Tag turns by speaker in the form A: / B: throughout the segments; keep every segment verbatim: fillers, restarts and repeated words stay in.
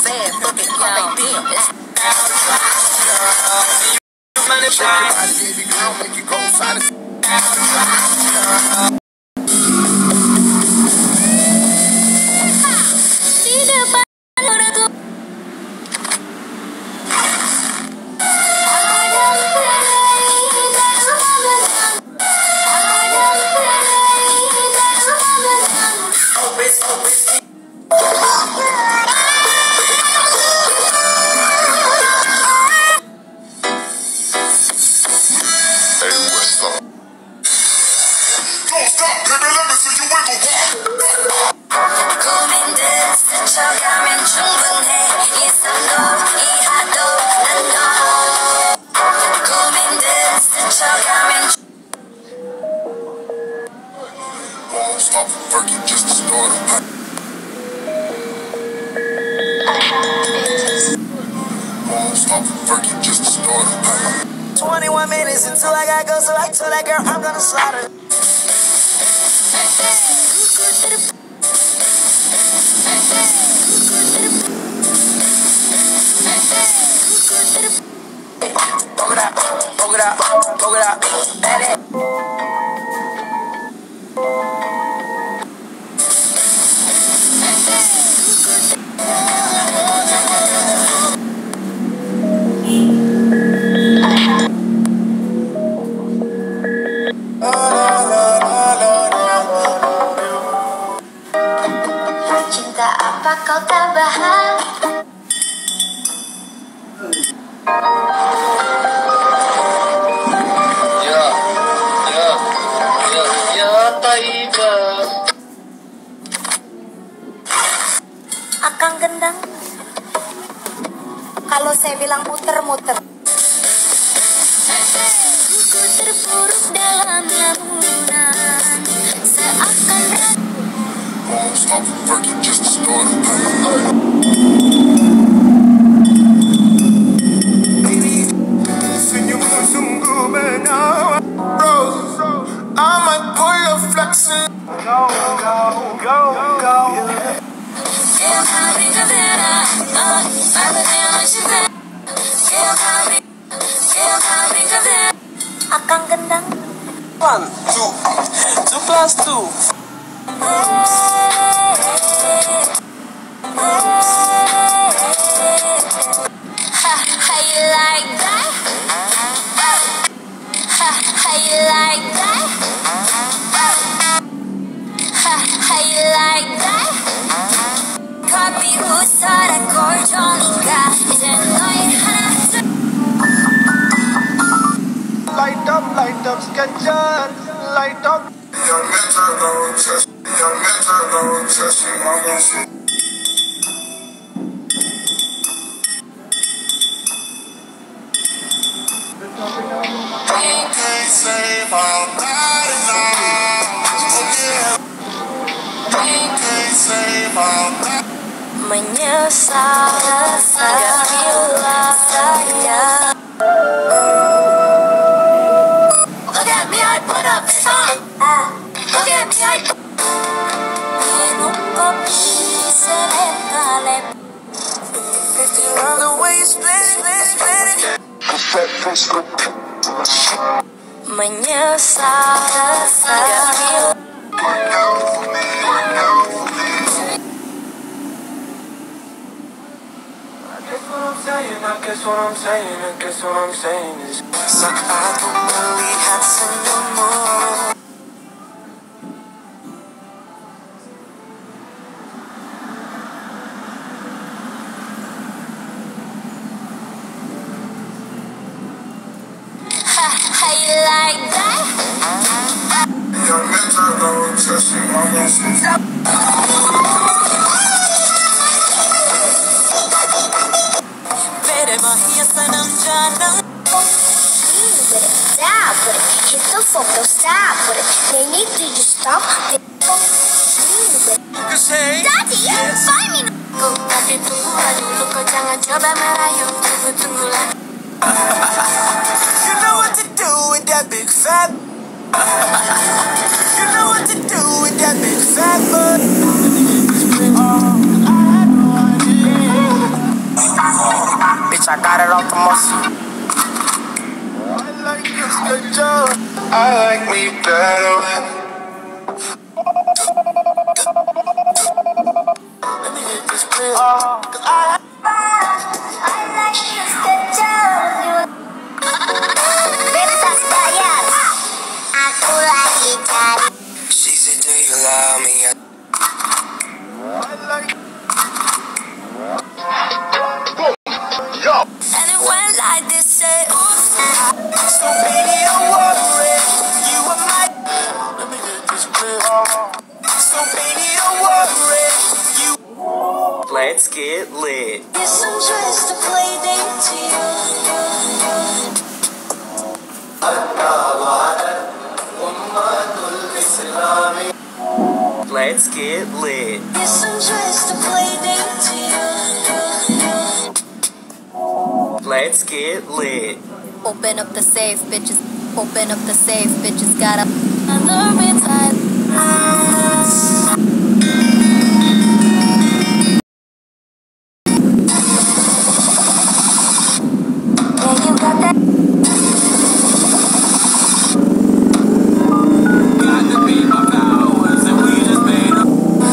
A: fast, fuck it, call they damn. Baby girl, make you go find it.
B: twenty-one minutes until I gotta go, so I told that girl I'm gonna slaughter. Poke it out, poke it out, poke it out, let it.
C: Cinta apa kau tabahan?
D: Ya, ya, ya, ya, Taiba.
C: Akang gendang. Kalau saya bilang muter-muter. Ku terpuruk dalam lamunan seakan
A: Won't stop working just to start a baby, senyummu sungguh menawan. Rose, I might pull your flexing. Go, go, go, go.
C: Feel how we can better. Oh, everything I should be. Feel how we, feel how we can better. Akang gendang.
B: One, two, two plus two.
C: How you like that? How you like that? How you like that? 커피 웃어라 골정이가 이제 너의 하나 둘.
B: Light up, light up, sketches, light up.
A: Young mentor, don't trust. Young mentor, don't trust you. I'm gonna shoot. You can't save our body now. You can't save our body.
C: Menyesal segala saya. Look at me, I put up some. Look at me, I minum kopi selek-kalek.
B: If you love the way you split it, split it, split it.
C: Menyesal segala.
B: I guess what I'm saying, I guess what I'm saying is saat aku melihat senyummu.
C: How you like that?
A: Young mentor, don't trust you. I'm gonna shoot.
C: Stop with it, hit the photo, stop with it. They need to just stop. Daddy, find me. Kau tapi tunggu dulu, kau jangan coba merayu. Tunggu tunggu lagi.
B: You know what to do with that big fat. You know what to do with that big fat butt. Oh, I had no idea. this clear. Cause I
C: She said, do you love me? And it went like this, say, oops.
B: So baby, don't worry, you are my. Let me get this clear. So baby, don't worry, you.
E: Let's get lit.
C: Get some dress to play date to you.
E: Let's get lit.
C: Get some dress to play date to you.
E: Let's get lit.
C: Open up the safe, bitches. Open up the safe, bitches. Got up. Another midnight. Yeah, you got that.
B: Got to be my powers, and we just made up.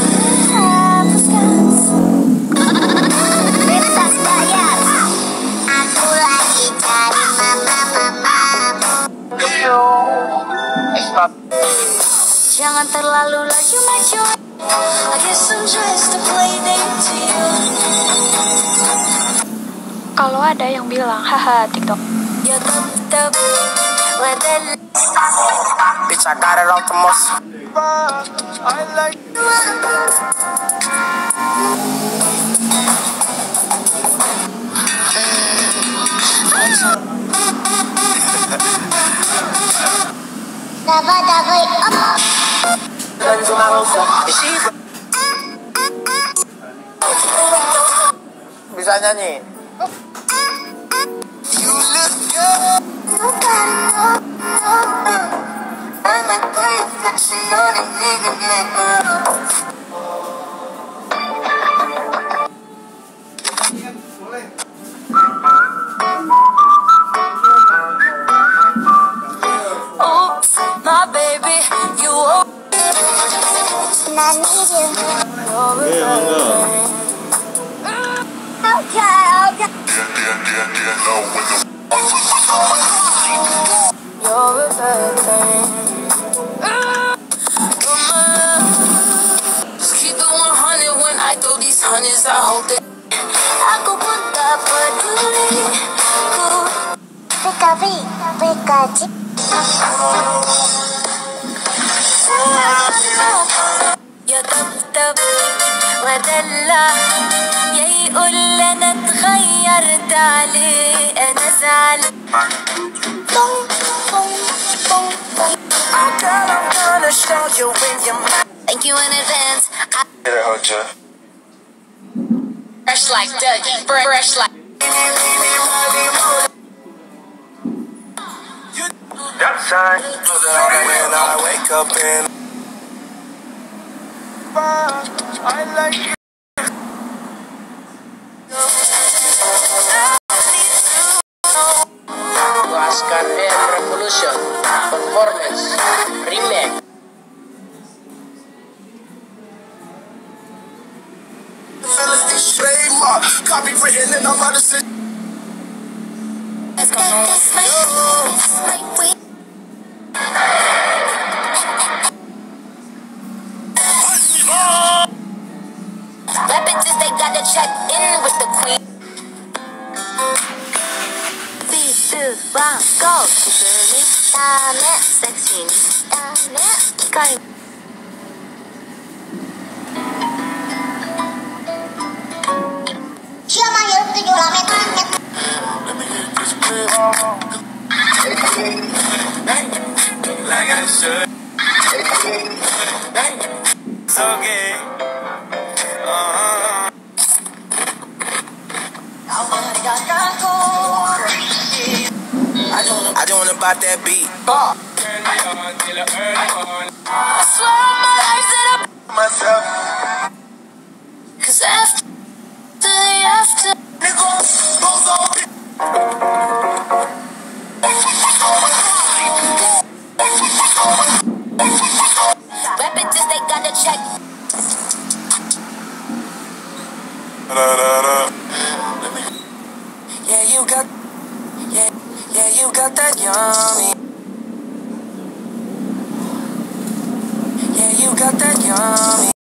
C: Jangan terlalu laju maju. I get some dress to play date to you.
F: Kalau ada yang bilang, haha, TikTok.
C: Ya tetap wadal.
B: Bitch, I got it off the muscle. I like.
C: Давай, давай, оп.
B: Bisa nyanyi. You look good.
C: Oops, my baby, you owe. I need you. Okay, okay. You're a bad thing. Just keep it one hundred when I throw these hundreds. I hope that aku pun tak peduli. Ku Pikavi, Pikachu. يا طبطب ودلع يا يقول انا اتغيرت عليه انا زعل بوم بوم بوم بوم.
B: Girl, I'm gonna show you when you're mine.
C: Thank you in advance. I
A: Get it, Hoja.
C: fresh like Dougie, fresh like.
B: That sign, when I wake up in. I like you.
D: Oscar and Revolution Performance Remake.
B: Copywritten and I'm out of shit.
C: Let's go. That's my, that's my way. Bad bitches, they gotta check in with the queen. Three, two, one, go. 기분이 다음에 섹시 다음에 거의. 시험만 여러분들 요람에
B: Let me get this clear. Like I should. It's okay. Uh-huh. I just wanna bop that beat.
C: I swear on my life that I
B: Myself.
C: Cause after the after
B: Nigga, goes on.
C: Bad bitches, they gotta check.
B: you got, yeah, yeah, you got that yummy. Yeah, you got that yummy.